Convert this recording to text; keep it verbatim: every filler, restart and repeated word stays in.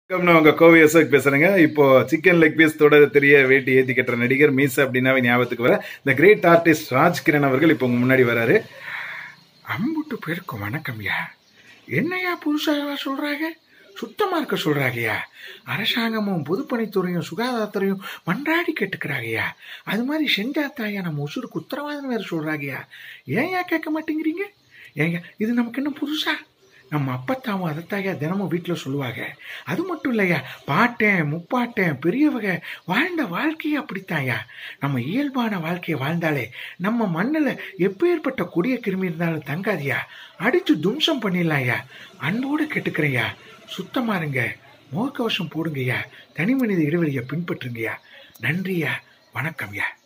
வணக்கம், நான் உங்க கோவை அசோக் பேசுறேங்க. இப்போ சிக்கன் லெக் பீஸ் தொட தெரிய வேட்டி ஏத்தி கட்டுற நடிகர் மீச அப்படின்னாவே ஞாபகத்துக்கு வர இந்த கிரேட் ஆர்டிஸ்ட் ராஜ்கிரண் அவர்கள் இப்போ உங்க முன்னாடி வராரு. அம்புட்டு பேருக்கும் வணக்கம்யா. என்னையா புதுசாக சொல்றாங்க? சுத்தமா இருக்க சொல்றாங்கய்யா. அரசாங்கமும் பொதுப்பணித்துறையும் சுகாதாரத்துறையும் மன்றாடி கேட்டுக்கிறாங்கய்யா. அது மாதிரி செஞ்சாத்தாயா நம்ம உசுருக்கு உத்தரவாதம் வேற சொல்றாங்கய்யா. ஏன்யா கேட்க மாட்டேங்கிறீங்க? ஏங்க இது நமக்கு என்ன புதுசா? நம்ம அப்பத்தாவும் அதைத்தாயா தினமும் வீட்டில் சொல்லுவாங்க. அது மட்டும் இல்லையா, பாட்டேன் முப்பாட்டேன் பெரியவங்க வாழ்ந்த வாழ்க்கையே அப்படித்தாயா. நம்ம இயல்பான வாழ்க்கையை வாழ்ந்தாலே நம்ம மண்ணில் எப்பேற்பட்ட கொடிய கிருமி இருந்தாலும் தங்காதியா, அடிச்சு தும்சம் பண்ணிடலாம்யா. அன்போடு கேட்டுக்கிறேயா, சுத்தமா இருங்க, முகக்கவசம் போடுங்கய்யா, தனி மனித இடைவெளியை பின்பற்றுங்கய்யா. நன்றியா, வணக்கம்யா.